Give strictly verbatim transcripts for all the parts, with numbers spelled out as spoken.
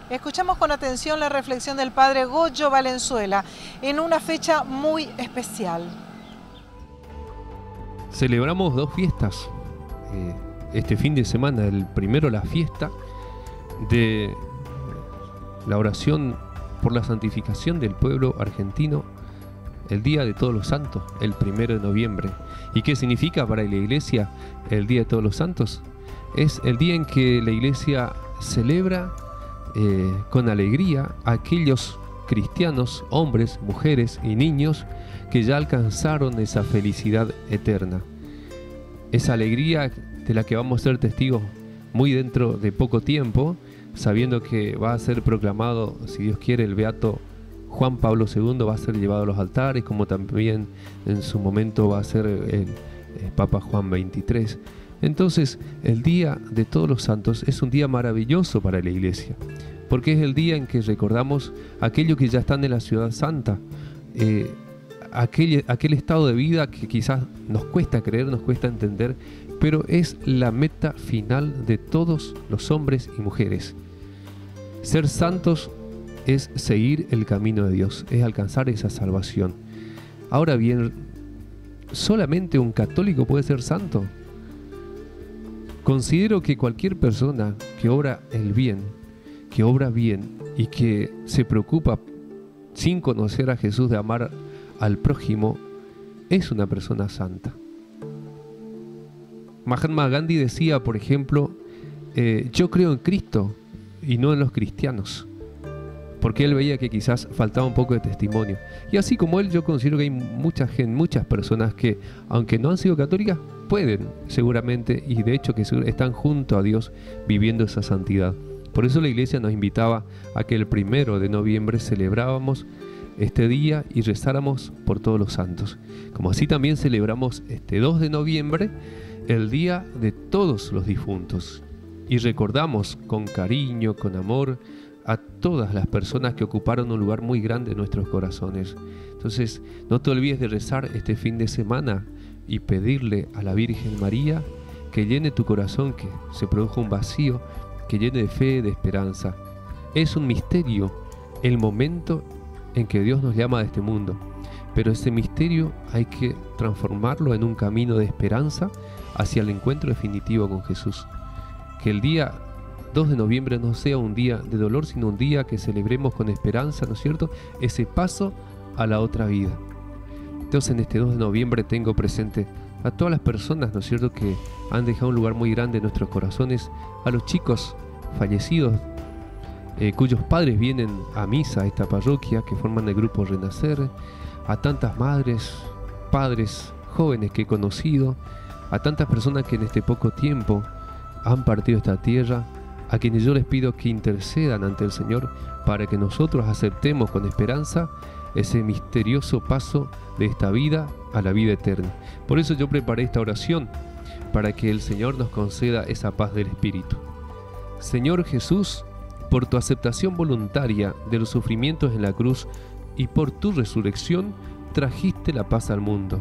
Escuchamos con atención la reflexión del padre Goyo Valenzuela en una fecha muy especial. Celebramos dos fiestas eh, este fin de semana. El primero, la fiesta de la oración por la santificación del pueblo argentino, el Día de Todos los Santos, el primero de noviembre. ¿Y qué significa para la Iglesia el Día de Todos los Santos? Es el día en que la Iglesia celebra eh, con alegría a aquellos cristianos, hombres, mujeres y niños que ya alcanzaron esa felicidad eterna. Esa alegría de la que vamos a ser testigos muy dentro de poco tiempo, sabiendo que va a ser proclamado, si Dios quiere, el beato Juan Pablo segundo, va a ser llevado a los altares, como también en su momento va a ser el, el Papa Juan veintitrés. Entonces, el Día de Todos los Santos es un día maravilloso para la Iglesia, porque es el día en que recordamos aquellos que ya están en la ciudad santa, eh, aquel, aquel estado de vida que quizás nos cuesta creer, nos cuesta entender, pero es la meta final de todos los hombres y mujeres. Ser santos es seguir el camino de Dios, es alcanzar esa salvación. Ahora bien, ¿solamente un católico puede ser santo? Considero que cualquier persona que obra el bien, que obra bien y que se preocupa sin conocer a Jesús de amar al prójimo, es una persona santa. Mahatma Gandhi decía, por ejemplo, eh, yo creo en Cristo y no en los cristianos, porque él veía que quizás faltaba un poco de testimonio. Y así como él, yo considero que hay mucha gente, muchas personas que, aunque no han sido católicas, pueden seguramente, y de hecho que están junto a Dios viviendo esa santidad. Por eso la Iglesia nos invitaba a que el primero de noviembre celebrábamos este día y rezáramos por todos los santos. Como así también celebramos este dos de noviembre, el Día de Todos los Difuntos. Y recordamos con cariño, con amor, a todas las personas que ocuparon un lugar muy grande en nuestros corazones. Entonces, no te olvides de rezar este fin de semana y pedirle a la Virgen María que llene tu corazón, que se produzca un vacío, que llene de fe, de esperanza. Es un misterio el momento en que Dios nos llama de este mundo, pero ese misterio hay que transformarlo en un camino de esperanza hacia el encuentro definitivo con Jesús. Que el día dos de noviembre no sea un día de dolor, sino un día que celebremos con esperanza, ¿no es cierto?, ese paso a la otra vida. Entonces, en este dos de noviembre tengo presente a todas las personas, ¿no es cierto?, que han dejado un lugar muy grande en nuestros corazones, a los chicos fallecidos, eh, cuyos padres vienen a misa a esta parroquia, que forman el grupo Renacer, a tantas madres, padres, jóvenes que he conocido, a tantas personas que en este poco tiempo han partido esta tierra, a quienes yo les pido que intercedan ante el Señor para que nosotros aceptemos con esperanza ese misterioso paso de esta vida a la vida eterna. Por eso yo preparé esta oración, para que el Señor nos conceda esa paz del Espíritu. Señor Jesús, por tu aceptación voluntaria de los sufrimientos en la cruz y por tu resurrección, trajiste la paz al mundo.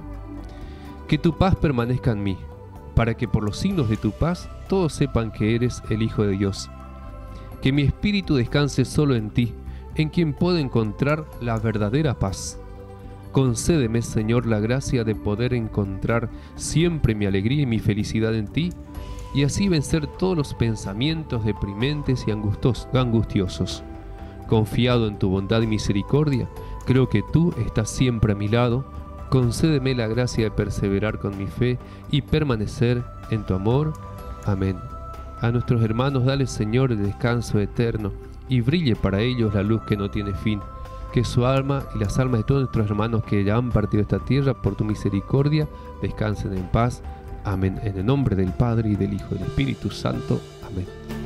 Que tu paz permanezca en mí, para que por los signos de tu paz todos sepan que eres el Hijo de Dios. Que mi espíritu descanse solo en ti, en quien puedo encontrar la verdadera paz. Concédeme, Señor, la gracia de poder encontrar siempre mi alegría y mi felicidad en ti, y así vencer todos los pensamientos deprimentes y angustiosos. Confiado en tu bondad y misericordia, creo que tú estás siempre a mi lado. Concédeme la gracia de perseverar con mi fe y permanecer en tu amor. Amén. A nuestros hermanos dale, Señor, el descanso eterno y brille para ellos la luz que no tiene fin. Que su alma y las almas de todos nuestros hermanos que ya han partido esta tierra por tu misericordia descansen en paz. Amén. En el nombre del Padre, y del Hijo, y del Espíritu Santo. Amén.